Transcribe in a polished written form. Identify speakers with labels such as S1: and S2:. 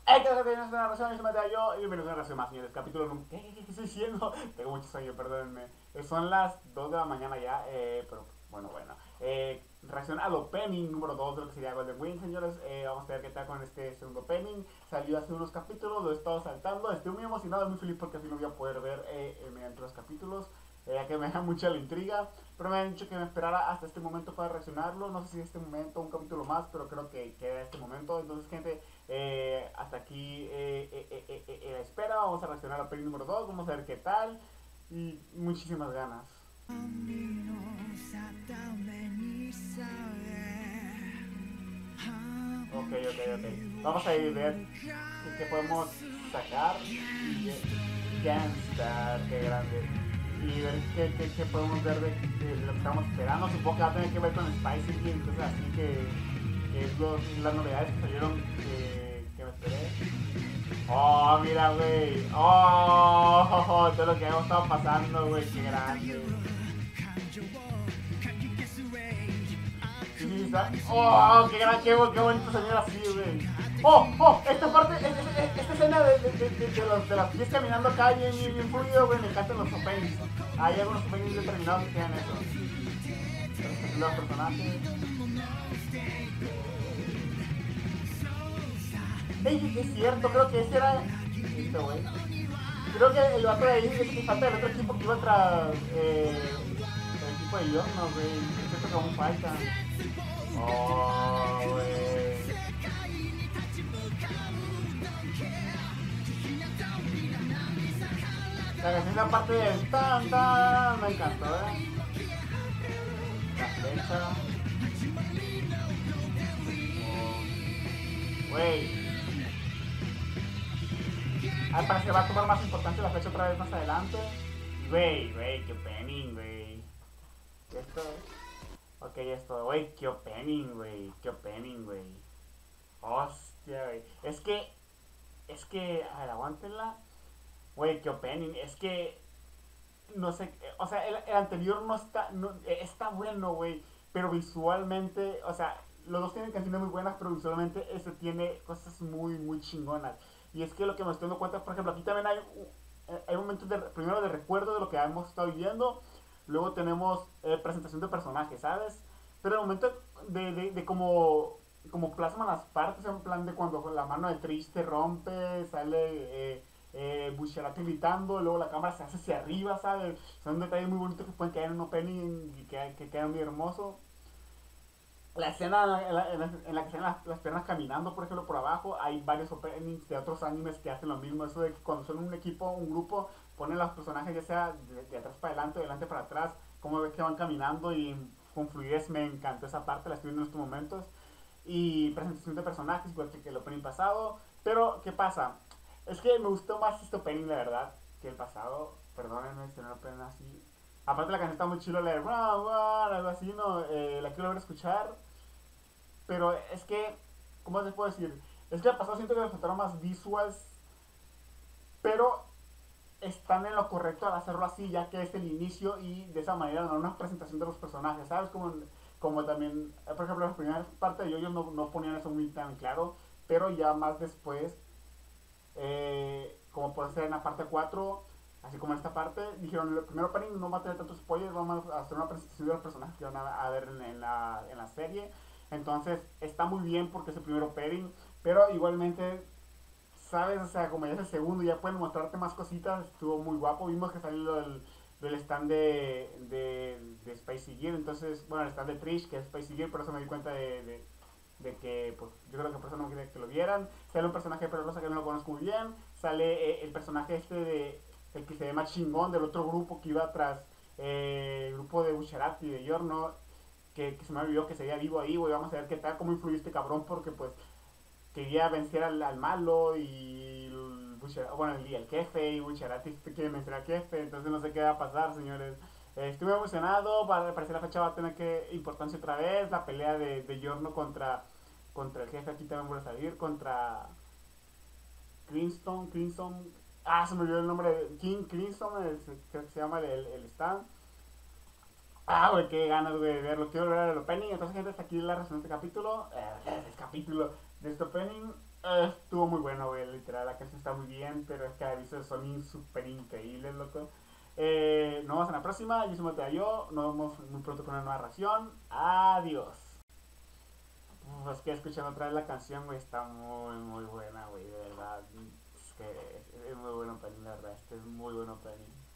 S1: ¡Hey! ¿Qué tal? Bienvenidos a una reacción, yo soy Mateo y bienvenidos a una reacción más, señores. Capítulo número... ¿Qué estoy diciendo? Tengo muchos años, perdónenme. Son las 2 de la mañana ya, pero bueno. Reacción al opening número 2 de lo que sería Golden Wind, señores. Vamos a ver qué tal con este segundo opening. Salió hace unos capítulos, lo he estado saltando. Estoy muy emocionado y muy feliz porque así lo voy a poder ver mediante los capítulos. Ya que me da mucha la intriga. Pero me han dicho que me esperara hasta este momento para reaccionarlo. No sé si este momento o un capítulo más, pero creo que queda este momento. Entonces, gente, hasta aquí la espera. Vamos a reaccionar al peli número 2. Vamos a ver qué tal. Y muchísimas ganas. Ok. Vamos a ir a ver qué podemos sacar. Y Gangstar, qué grande. Y ver qué podemos ver de lo que estamos esperando. Supongo que va a tener que ver con Spicy y cosas así que es las novedades que salieron que me esperé. Oh, mira, güey. Oh, todo lo que hemos estado pasando, güey. Qué grande. Sí, está. Oh, qué gran, qué bonito señor así, güey. Esta parte, esta escena de las pies caminando acá bien fluido, güey. Me encantan los openings. Hay algunos openings determinados que tienen eso. Los personajes. Ey, es cierto, creo que ese era. Este, güey. Creo que el vato de ahí es que falta del otro equipo que iba tras el equipo de York, no, güey. Es cierto que aún faltan. Oh, güey. La canción, la parte del tan, me encantó, La flecha. Güey. Al parecer va a tomar más importancia la flecha otra vez más adelante. Güey, qué opening, güey. Esto. Ok, esto, güey, qué opening, güey. Qué opening, güey. Hostia, güey. A ver, aguántenla. Güey, qué opening. No sé, o sea, el anterior no está, está bueno, güey. Pero visualmente, o sea, los dos tienen canciones muy buenas, pero visualmente este tiene cosas muy chingonas. Y es que lo que me estoy dando cuenta, por ejemplo, aquí también hay momentos primero de recuerdo de lo que hemos estado viviendo. Luego tenemos presentación de personajes, ¿sabes? Pero el momento de como plasman las partes, en plan de cuando la mano de Trish se rompe, sale Bucciarati gritando, luego la cámara se hace hacia arriba, ¿sabes? Son detalles muy bonitos que pueden caer en un opening y que quedan muy hermosos. La escena en la que salen las piernas caminando, por ejemplo, por abajo, hay varios openings de otros animes que hacen lo mismo. Eso de que cuando son un equipo, un grupo, ponen los personajes ya sea de atrás para adelante, de adelante para atrás, como ves que van caminando y con fluidez. Me encantó esa parte, la estoy viendo en estos momentos. Y presentación de personajes, igual que el opening pasado. Pero, ¿qué pasa? Es que me gustó más este opening, la verdad, que el pasado. Perdónenme si no lo opening así. Aparte la canción está muy chilo, la de run, run, algo así, ¿no? La quiero ver escuchar. Pero es que, ¿cómo les puedo decir? Es que al pasado siento que me faltaron más visuals, pero están en lo correcto al hacerlo así, ya que es el inicio y de esa manera no una presentación de los personajes, ¿sabes? Como también, por ejemplo, en la primera parte de ellos no ponían eso muy tan claro, pero ya más después, como puede ser en la parte 4 así como en esta parte, dijeron, el primer opening no va a tener tantos spoilers, vamos a hacer una presentación de los personajes que van a ver en la serie. Entonces está muy bien porque es el primer opening, pero igualmente, ¿sabes? O sea, como ya es el segundo, ya pueden mostrarte más cositas, estuvo muy guapo. Vimos que salió del stand de Spicy Gear, entonces, bueno, el stand de Trish, que es Spicy Gear, por eso me di cuenta de que, pues, yo creo que por eso no quería que lo vieran. Sale un personaje de Rosa que no lo conozco muy bien, sale el personaje el que se ve más chingón del otro grupo que iba tras el grupo de Bucciarati, de Giorno, que se me olvidó que seguía vivo ahí, güey. Vamos a ver qué tal, cómo influyó este cabrón, porque pues quería vencer al malo y bueno, el jefe y Bucciarati quiere vencer al jefe, entonces no sé qué va a pasar, señores. Estuve emocionado, parece la fecha va a tener que importancia otra vez, la pelea de Giorno contra el jefe aquí también vuelve a salir, contra Crimson, se me olvidó el nombre, King Crimson, creo que se llama el stand. Güey, qué ganas, güey, de verlo. Quiero ver el opening. Entonces, gente, hasta aquí la reacción de este capítulo. El capítulo de este opening. Estuvo muy bueno, güey, literal, la canción está muy bien, pero es que ha visto son súper increíbles, loco. Nos vemos en la próxima, yo soy Mateo yo, nos vemos muy pronto con una nueva ración. Adiós. Pues que escuchando otra vez la canción, güey, está muy, muy buena, güey, de verdad. Es que es muy buen opening, la verdad, este es muy buen opening.